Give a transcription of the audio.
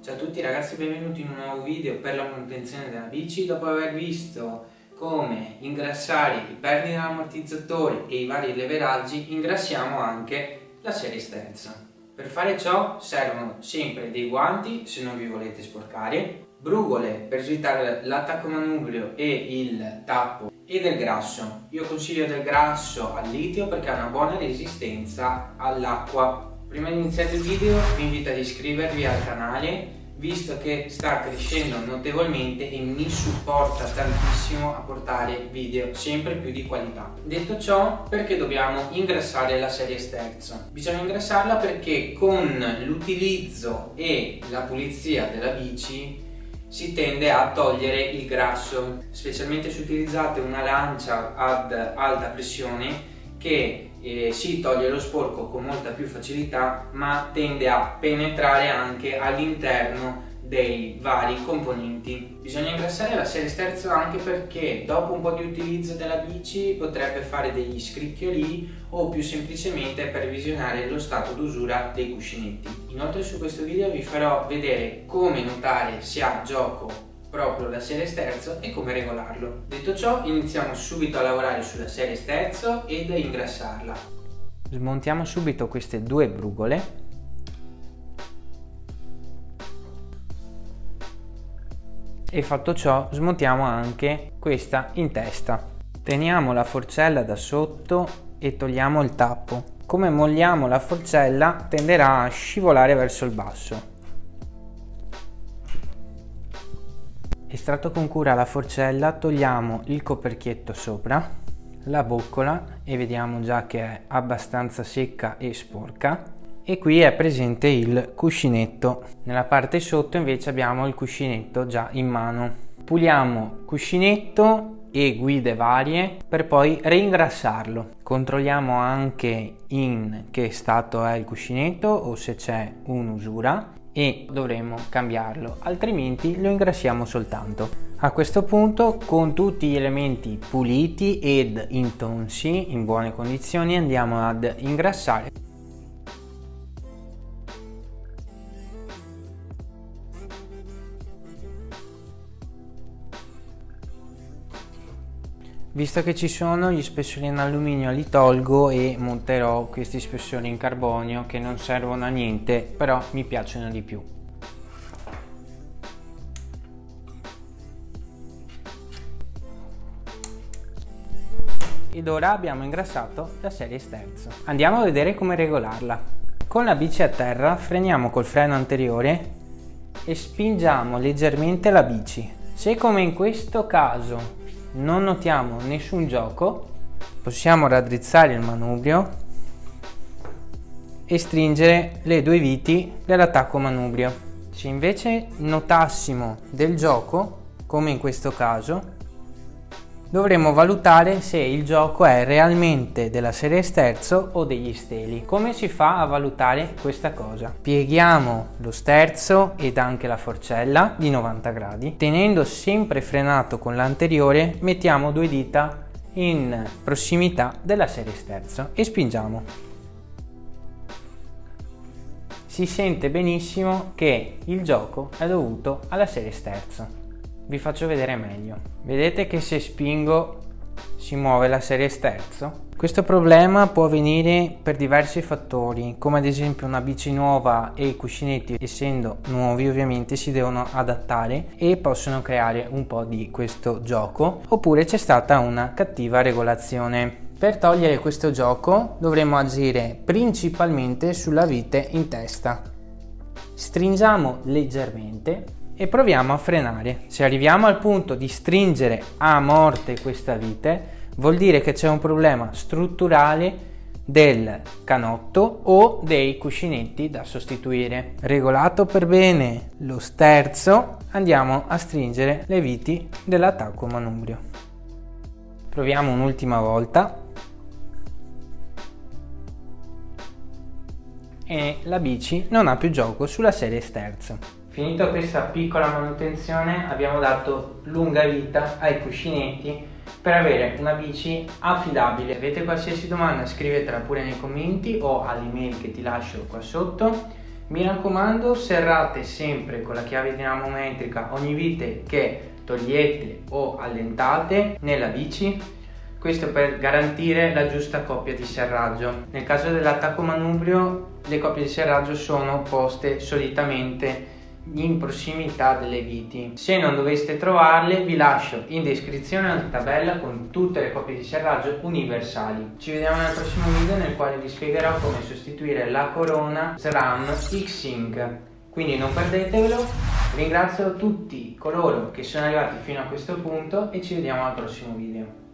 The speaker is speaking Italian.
Ciao a tutti ragazzi, benvenuti in un nuovo video per la manutenzione della bici. Dopo aver visto come ingrassare i perni dell'ammortizzatore e i vari leveraggi, ingrassiamo anche la serie sterzo. Per fare ciò servono sempre dei guanti se non vi volete sporcare, brugole per svitare l'attacco manubrio e il tappo e del grasso. Io consiglio del grasso al litio perché ha una buona resistenza all'acqua. Prima di iniziare il video vi invito ad iscrivervi al canale, visto che sta crescendo notevolmente e mi supporta tantissimo a portare video sempre più di qualità. Detto ciò, perché dobbiamo ingrassare la serie sterzo? Bisogna ingrassarla perché con l'utilizzo e la pulizia della bici si tende a togliere il grasso, specialmente se utilizzate una lancia ad alta pressione che si toglie lo sporco con molta più facilità, ma tende a penetrare anche all'interno dei vari componenti. Bisogna ingrassare la serie sterzo anche perché dopo un po' di utilizzo della bici potrebbe fare degli scricchioli o più semplicemente per visionare lo stato d'usura dei cuscinetti. Inoltre su questo video vi farò vedere come notare se ha gioco proprio la serie sterzo e come regolarlo. Detto ciò, iniziamo subito a lavorare sulla serie sterzo ed a ingrassarla. Smontiamo subito queste due brugole e fatto ciò smontiamo anche questa in testa. Teniamo la forcella da sotto e togliamo il tappo. Come molliamo la forcella tenderà a scivolare verso il basso. Estratto con cura la forcella, togliamo il coperchietto sopra, la boccola e vediamo già che è abbastanza secca e sporca, e qui è presente il cuscinetto. Nella parte sotto invece abbiamo il cuscinetto già in mano. Puliamo cuscinetto e guide varie per poi reingrassarlo. Controlliamo anche in che stato è il cuscinetto o se c'è un'usura e dovremo cambiarlo, altrimenti lo ingrassiamo soltanto. A questo punto, con tutti gli elementi puliti ed intonsi in buone condizioni, andiamo ad ingrassare. Visto che ci sono gli spessori in alluminio li tolgo e monterò questi spessori in carbonio che non servono a niente, però mi piacciono di più. Ed ora abbiamo ingrassato la serie sterzo. Andiamo a vedere come regolarla. Con la bici a terra freniamo col freno anteriore e spingiamo leggermente la bici. Se come in questo caso non notiamo nessun gioco, possiamo raddrizzare il manubrio e stringere le due viti dell'attacco manubrio. Se invece notassimo del gioco, come in questo caso, dovremo valutare se il gioco è realmente della serie sterzo o degli steli. Come si fa a valutare questa cosa? Pieghiamo lo sterzo ed anche la forcella di 90 gradi. Tenendo sempre frenato con l'anteriore, mettiamo due dita in prossimità della serie sterzo e spingiamo. Si sente benissimo che il gioco è dovuto alla serie sterzo. Vi faccio vedere meglio. Vedete che se spingo si muove la serie sterzo? Questo problema può avvenire per diversi fattori, come ad esempio una bici nuova e i cuscinetti, essendo nuovi ovviamente, si devono adattare e possono creare un po' di questo gioco, oppure c'è stata una cattiva regolazione. Per togliere questo gioco dovremo agire principalmente sulla vite in testa. Stringiamo leggermente e proviamo a frenare. Se arriviamo al punto di stringere a morte questa vite, vuol dire che c'è un problema strutturale del canotto o dei cuscinetti da sostituire. Regolato per bene lo sterzo, andiamo a stringere le viti dell'attacco manubrio. Proviamo un'ultima volta e la bici non ha più gioco sulla serie sterzo. Finito questa piccola manutenzione, abbiamo dato lunga vita ai cuscinetti per avere una bici affidabile. Se avete qualsiasi domanda scrivetela pure nei commenti o all'email che ti lascio qua sotto. Mi raccomando, serrate sempre con la chiave dinamometrica ogni vite che togliete o allentate nella bici, questo per garantire la giusta coppia di serraggio. Nel caso dell'attacco manubrio, le coppie di serraggio sono poste solitamente in prossimità delle viti. Se non doveste trovarle, vi lascio in descrizione una tabella con tutte le coppie di serraggio universali. Ci vediamo nel prossimo video, nel quale vi spiegherò come sostituire la corona SRAM X-Sync, quindi non perdetevelo. Ringrazio tutti coloro che sono arrivati fino a questo punto e ci vediamo al prossimo video.